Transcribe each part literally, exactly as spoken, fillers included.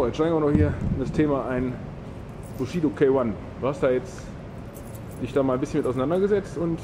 So, jetzt steigen wir noch hier in das Thema ein. Bushido K eins. Du hast da jetzt dich da mal ein bisschen mit auseinandergesetzt und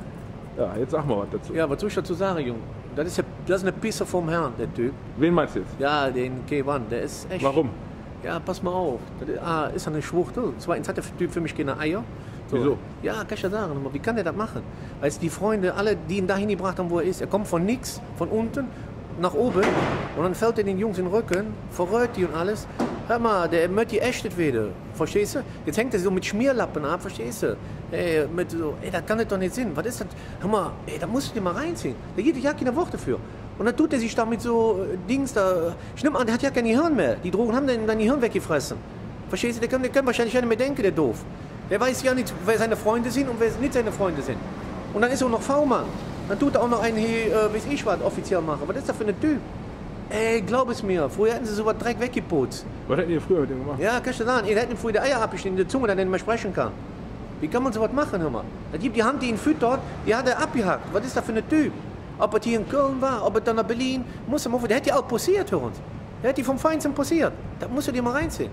ja, jetzt sag mal was dazu. Ja, was soll ich dazu sagen, Junge? Das ist, das ist eine Pisse vom Herrn, der Typ. Wen meinst du jetzt? Ja, den K eins, der ist echt... Warum? Ja, pass mal auf. Das ist, ah, ist eine Schwuchtel. Zweitens hat der Typ für mich keine Eier. So. Wieso? Ja, kann ich ja sagen. Wie kann der das machen? Weil die Freunde, alle, die ihn dahin gebracht haben, wo er ist, er kommt von nix, von unten nach oben und dann fällt er den Jungs in den Rücken, verrät die und alles. Hör mal, der möchte die echt wieder. Verstehst du? Jetzt hängt er so mit Schmierlappen ab, verstehst du? Ey, mit so, ey, das kann das doch nicht sein. Was ist das? Hör mal, ey, da musst du dir mal reinziehen. Da gibt ja keine Worte für. Und dann tut er sich da mit so äh, Dings da. Ich nehme an, der hat ja kein Gehirn mehr. Die Drogen haben dann dein Gehirn weggefressen. Verstehst du? Der kann, der kann wahrscheinlich nicht mehr denken, der doof. Der weiß ja nicht, wer seine Freunde sind und wer nicht seine Freunde sind. Und dann ist er auch noch V-Mann. Dann tut er auch noch einen hier, äh, weiß ich was, offiziell machen. Was ist das für ein Typ? Ey, glaub es mir, früher hätten sie sowas Dreck weggeputzt. Was hätten ihr früher mit dem gemacht? Ja, kannst du sagen, ihr hättet ihm früher die Eier abgeschnitten in der Zunge, dass er nicht mehr sprechen kann. Wie kann man sowas machen, hör mal? Da gibt die Hand, die ihn füttert, die hat er abgehackt. Was ist das für ein Typ? Ob er hier in Köln war, ob er dann nach Berlin, muss er mal, der hätte ja auch passiert für uns. Der hätte die vom Feinsten passiert. Da musst du dir mal reinziehen.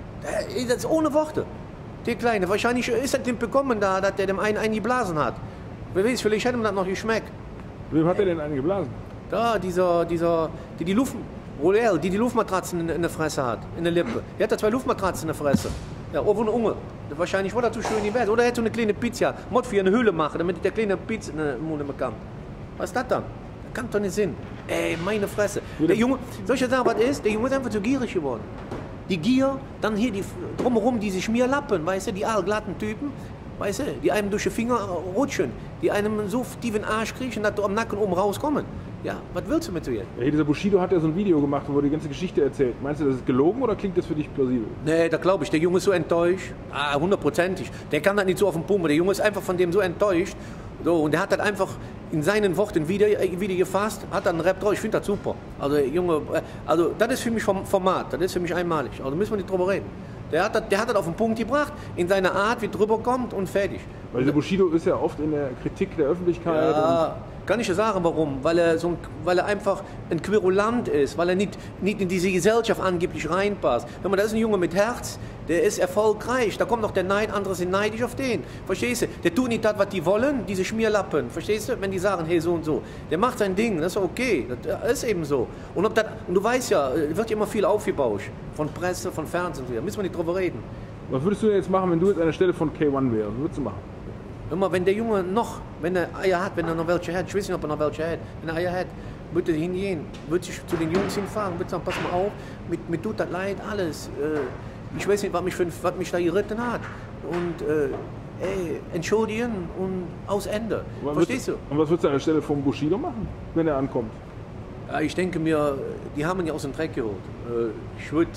Das ist ohne Worte. Der Kleine, wahrscheinlich ist er dem bekommen, da, dass der dem einen eingeblasen hat. Wer weiß, vielleicht hätte ihm das noch geschmeckt. Wem hat er denn einen geblasen? Da, dieser, dieser, die die Luft, Royal, die die Luftmatratzen in, in der Fresse hat, in der Lippe. Der hat da zwei Luftmatratzen in der Fresse. Ja, oben eine Unge. Wahrscheinlich war das zu schön in die Welt. Oder er hätte so eine kleine Pizza, Mod für eine Höhle machen, damit der kleine Pizza in den Mund bekommt. Was ist das dann? Das kann doch nicht sein. Ey, meine Fresse. Der Junge, soll ich dir sagen, was ist? Der Junge ist einfach zu gierig geworden. Die Gier, dann hier die, drumherum diese Schmierlappen, weißt du, die allglatten Typen, weißt du, die einem durch die Finger rutschen, die einem so tief in den Arsch kriechen, dass du am Nacken oben rauskommen. Ja, was willst du mit dir? Ja, dieser Bushido hat ja so ein Video gemacht, wo er die ganze Geschichte erzählt. Meinst du, das ist gelogen oder klingt das für dich plausibel? Nee, da glaube ich, der Junge ist so enttäuscht. Ah, hundertprozentig. Der kann das nicht so auf den Punkt. Der Junge ist einfach von dem so enttäuscht. So, und der hat das einfach in seinen Worten wieder, wieder gefasst, hat dann einen Rap drauf. Ich finde das super. Also, Junge, also, das ist für mich vom Format, das ist für mich einmalig. Also, müssen wir nicht drüber reden. Der hat, das, der hat das auf den Punkt gebracht, in seiner Art, wie drüber kommt und fertig. Weil der Bushido ist ja oft in der Kritik der Öffentlichkeit. Ja, kann ich ja sagen, warum. Weil er, so ein, weil er einfach ein Querulant ist, weil er nicht, nicht in diese Gesellschaft angeblich reinpasst. Wenn man, das ist ein Junge mit Herz, der ist erfolgreich, da kommt noch der Neid, andere sind neidisch auf den. Verstehst du? Der tut nicht das, was die wollen, diese Schmierlappen. Verstehst du? Wenn die sagen, hey, so und so. Der macht sein Ding, das ist okay, das ist eben so. Und, ob das, und du weißt ja, wird ja immer viel aufgebauscht. Von Presse, von Fernsehen, da müssen wir nicht drüber reden. Was würdest du jetzt machen, wenn du jetzt an der Stelle von K eins wärst? Was würdest du machen? Immer, wenn der Junge noch, wenn er Eier hat, wenn er noch welche hat, ich weiß nicht, ob er noch welche hat, wenn er Eier hat, würde er hingehen, würde sich zu den Jungs hinfahren, würde sagen, pass mal auf, mit, mit tut das leid, alles. Äh, ich weiß nicht, was mich, für, was mich da geritten hat. Und äh, ey, entschuldigen und aus Ende. Und verstehst du? Und was würdest du an der Stelle vom Bushido machen, wenn er ankommt? Ja, ich denke mir, die haben ihn ja aus dem Dreck geholt. Äh, ich würde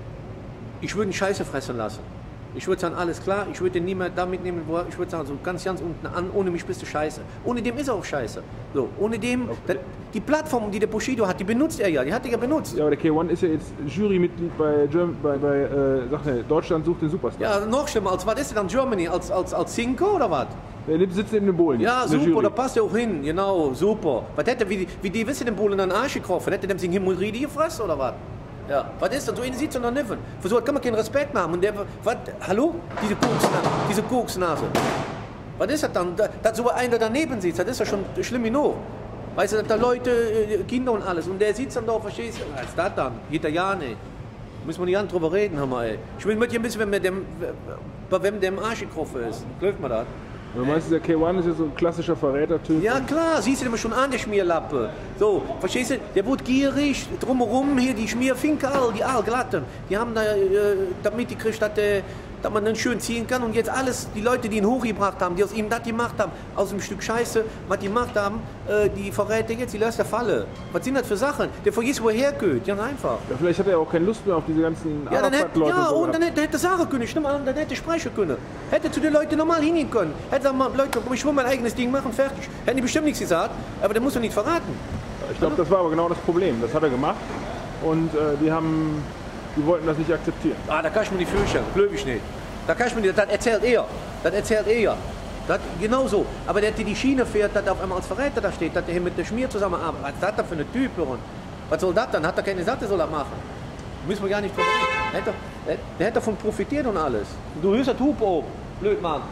ich würd ihn Scheiße fressen lassen. Ich würde sagen, alles klar, ich würde den nie mehr da mitnehmen, wo er, ich würde sagen, so ganz, ganz unten an, ohne mich bist du scheiße. Ohne dem ist er auch scheiße. So, ohne dem, okay. das, die Plattform, die der Bushido hat, die benutzt er ja, die hat er ja benutzt. Ja, aber der K eins ist ja jetzt Jurymitglied bei, Germ bei, bei äh, sag nicht, Deutschland sucht den Superstar. Ja, noch schlimmer, als was ist er dann Germany, als, als, als Cinco oder was? Der sitzt in den Bohlen. Ja, super, da passt er auch hin, genau, super. Was hätte, wie, wie die wissen den Bohlen an den Arsch gekrochen, hätte dem sich Hämorrhoide gefressen oder was? Ja, was ist das? So einen sieht es noch nicht. Für so kann man keinen Respekt haben. Und der, was, hallo? Diese Koksnase. Diese Koksnase. Was ist das dann? Dass so einer daneben sitzt, das ist ja schon schlimm genug. Weißt du, dass da Leute, Kinder und alles. Und der sitzt dann da, verstehst du? Was ist das dann? Geht da ja nicht. Müssen wir nicht an drüber reden, hör mal, ey. Ich will mit dir ein bisschen, wenn mir dem, bei wem der im Arsch gekrochen ist. Läuft mir das? Du meinst, der K eins ist ja so ein klassischer Verräter-Typ? Ja klar, siehst du den schon an, der Schmierlappe. So, verstehst du, der wurde gierig, drumherum hier die Schmierfinker, die Aalglatten, die haben da, äh, damit die kriegt, dass, äh, dass man dann schön ziehen kann und jetzt alles, die Leute, die ihn hochgebracht haben, die aus ihm das gemacht haben, aus einem Stück Scheiße, was die gemacht haben, äh, die verrät jetzt, die lässt er fallen. Was sind das für Sachen? Der vergisst, wo er hergeht, ganz einfach. Ja, vielleicht hat er auch keine Lust mehr auf diese ganzen ja, dann hätte, Leute. Ja, und, so und dann hätte, hätte er sagen können, stimm an, dann hätte er sprechen können. Hätte zu den Leuten normal hingehen können. Hätte sagen, Leute, ich will mein eigenes Ding machen, fertig. Hätten die bestimmt nichts gesagt, aber der muss doch nicht verraten. Ich glaube, das war aber genau das Problem. Das hat er gemacht und äh, die haben, die wollten das nicht akzeptieren. Ah, da kann ich mir nicht fürchten, glaube ich nicht. Da kann ich mir nicht, das erzählt er, das erzählt er. Das, genau so. Aber der, der die Schiene fährt, dass er auf einmal als Verräter da steht, dass er hier mit der Schmier zusammenarbeitet. Was ist das da für eine Typ? Und was soll das dann? Hat er keine Sache, soll er machen? Müssen wir gar nicht drüber reden. Der hat, doch, der, der hat davon profitiert und alles. Du hörst das Hupe auf, blöd Mann.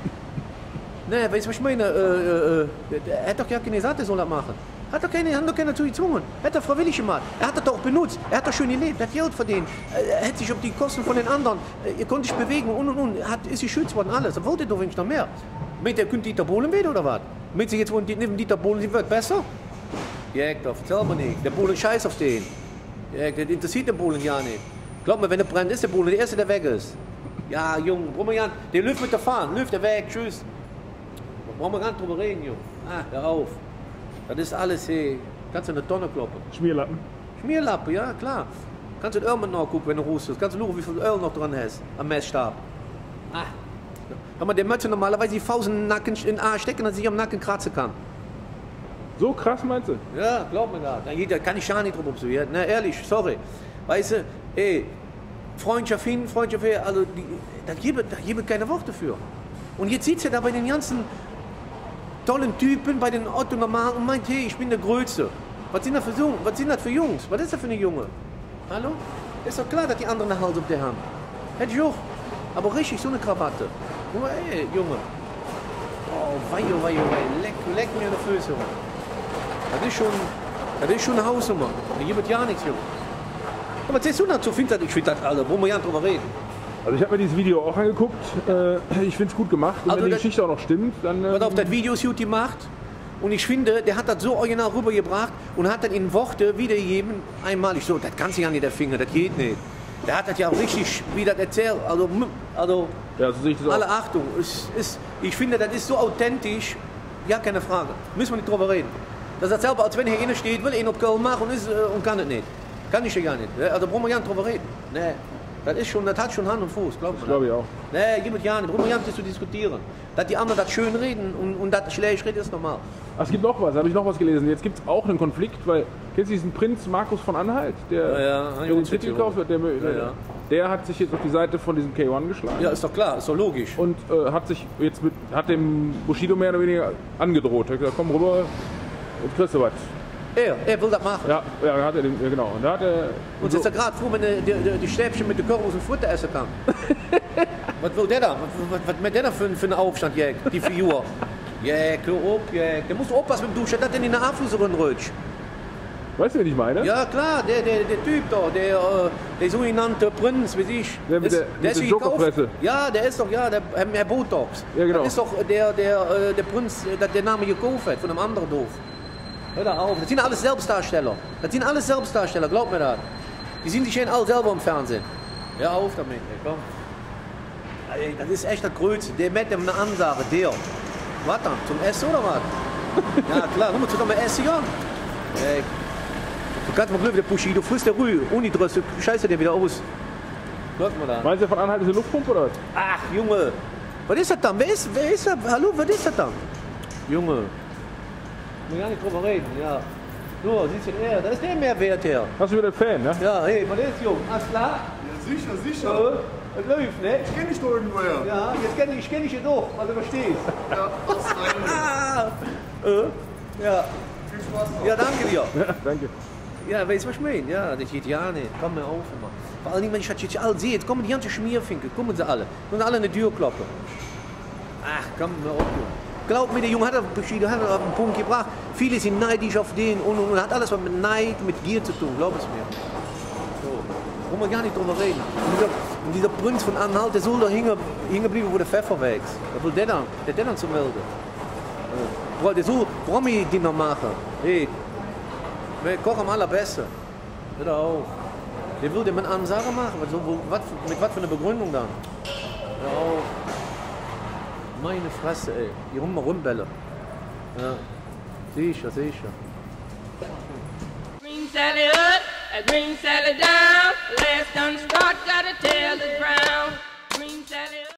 Ne, weißt du, was ich meine? Äh, äh, er hat doch gar keine gesagt, er soll das machen. Hat doch keine, hat doch keiner zu gezwungen. Er hat das freiwillig gemacht. Er hat das doch benutzt. Er hat doch schön gelebt, er hat Geld verdient. Er hat sich auf die Kosten von den anderen, er konnte sich bewegen und und und. Er hat, ist geschützt worden, alles. Er wollte doch wenigstens noch mehr. Meint ihr, könnt Dieter Bohlen wieder oder was? Meint ihr jetzt, wo neben Dieter Bohlen sie wird besser? Ja, doch, erzähl mir nicht. Der Bohlen scheiß auf den. Ja, das interessiert den Bohlen ja nicht. Glaub mir, wenn er brennt, ist der Bohlen der Erste, der weg ist. Ja, Junge, brauchen wir ja, der läuft mit der Fahne, läuft der weg, tschüss. Brauchen wir gar nicht drüber reden, Junge. Ah, hör auf. Das ist alles, hey. Kannst du eine Tonne kloppen. Schmierlappen. Schmierlappen, ja, klar. Kannst du das Öl mit nachgucken, wenn du hustest. Kannst du schauen, wie viel Öl noch dran hast, am Messstab. Ah. Wenn man der Mötze normalerweise die Faust in den Nacken, in den Arsch stecken und sich am Nacken kratzen kann. So krass meinst du? Ja, glaub mir das. Da kann ich ja nicht drüber observieren. Na, ehrlich, sorry. Weißt du, ey, Freundschaft hin, Freundschaft her, also, die, da gibt es keine Worte für. Und jetzt sitzt er da bei den ganzen tollen Typen, bei den Otto Normalen und meint, hey, ich bin der Größte. Was sind das für Jungs? Was sind das für Jungs? Was ist das für eine Junge? Hallo? Ist doch klar, dass die anderen einen Hals auf der haben. Hätte ich auch. Aber richtig, so eine Krawatte. Nur, ey, Junge. Oh, wei, oh, wei, oh, wei. Leck, leck mir an die Füße rum. Das ist schon, das ist schon eine Hausnummer. Da gibt es ja nichts, Junge. Aber was siehst du dazu? Ich finde das, Alter, wo wir ja drüber reden. Also ich habe mir dieses Video auch angeguckt. Äh, ich finde es gut gemacht. Und Also wenn die das- Geschichte auch noch stimmt, dann... Pass auf, Ähm, das Video ist gut gemacht. Und ich finde, der hat das so original rübergebracht und hat das in Worte wiedergegeben. Einmalig so, das kannst du ja nicht erfinden, das geht nicht. Der hat das ja auch richtig, wie das erzählt. Also, m- also ja, so sehe ich das auch. alle Achtung. Es ist, ich finde, das ist so authentisch. Ja, keine Frage. Müssen wir nicht drüber reden. Das ist selber, als wenn hier einer steht, will ihn auf Köln machen und, ist, äh, und kann es nicht. Kann ich ja gar nicht. Also brauchen wir ja nicht drüber reden. Nee. Das ist schon, das hat schon Hand und Fuß, glaubt Das man. glaube ich auch. Nee, gibt es ja nicht. Brauchen wir ja nicht zu diskutieren. Dass die anderen das schön reden und, und das schlecht reden, ist normal. Ach, es gibt noch was, habe ich noch was gelesen. Jetzt gibt es auch einen Konflikt, weil, kennst du diesen Prinz Markus von Anhalt, der, Ja, ja, der den Titel gekauft hat? Der, der, ja. der hat sich jetzt auf die Seite von diesem K eins geschlagen. Ja, ist doch klar, ist doch logisch. Und äh, hat sich jetzt mit, hat dem Bushido mehr oder weniger angedroht. Er hat gesagt, komm rüber, jetzt kriegst du was. Er, er will das machen. Ja, ja, da hat er den, ja, genau. Und da hat er. Und jetzt ist er gerade froh, wenn er die, die, die Stäbchen mit der Currywurst und Futter essen kann. Was will der da? Was, was, was mit der da für, für einen Aufstand, Jack? Die Figur. Jack, hör auf, Jack. Der muss aufpassen mit dem Duschen, dass der in den Abfuß rutscht. Weißt du, wen ich meine? Ja klar, der, der, der Typ da, der, äh, der sogenannte Prinz, wie ich. Der mit ist- der- mit ist der gekauft. Jokerfresse. Ja, der ist doch, ja, der Herr Herr Botox. Ja, genau. Das ist doch der, der, äh, der Prinz, äh, der, der Name gekauft hat, von einem anderen Dorf. Hör da auf, das sind alles Selbstdarsteller. Das sind alles Selbstdarsteller, glaub mir das. Die sind sich alle selber im Fernsehen. Hör auf damit, ey, komm. Ey, das ist echt der Größte. Der mit dem eine Ansage, der. Was dann? Zum Essen oder was? Ja klar, komm mal zusammen essen, ja. Ey. Du kannst mal Glück, der Puschi, du frisst der Rühe, ohne Dress, du scheißt dir wieder aus. Läuft mal da. Meinst du, von Anhalt ist eine Luftpumpe oder was? Ach, Junge. Was ist das dann? Wer ist, wer ist das? Hallo, was ist das dann? Junge. Wir gar nicht drüber reden, ja. So, siehst du, er, da ist der Mehrwert her. Hast du wieder einen Fan, ne? Ja, hey, was ist, Junge? Alles klar? Ja, sicher, sicher. Ja, es läuft, ne? Ich kenne dich doch irgendwoher. Ja, jetzt kenn ich, ich kenn dich jetzt auch, weil du verstehst. Ja, aus rein. Ah, äh, ja. Viel Spaß noch. Ja, danke dir. Ja, danke. Ja, weißt du, was ich meine? Ja, das geht ja nicht. Komm mir auf immer. Vor allem, wenn ich das jetzt alle sehe, jetzt kommen die ganzen Schmierfinken, kommen sie alle. Und alle eine Tür kloppen. Ach, komm mir auf, Junge. Glaub mir, der Junge hat auf, hat auf den Punkt gebracht. Viele sind neidisch auf den und, und, und hat alles was mit Neid, mit Gier zu tun, glaub es mir. So. Wollen wir gar nicht drüber reden. Und dieser, und dieser Prinz von Anhalt, der soll da hängen, hängen bleiben, wo der Pfeffer wächst. Was will der dann? Der der dann zu melden? Ja. Der soll Promi-Dinner machen. Hey, wir kochen am allerbesten. Hör da auf. Der will dem eine Ansage machen. Was, wo, was, mit was für einer Begründung dann? Hör auf. Meine Fresse, ey. Die rum rumbälle. Ja. Sicher, sicher. Green Sally up, a green Sally down. Last done start, gotta tell the ground. Green Sally up.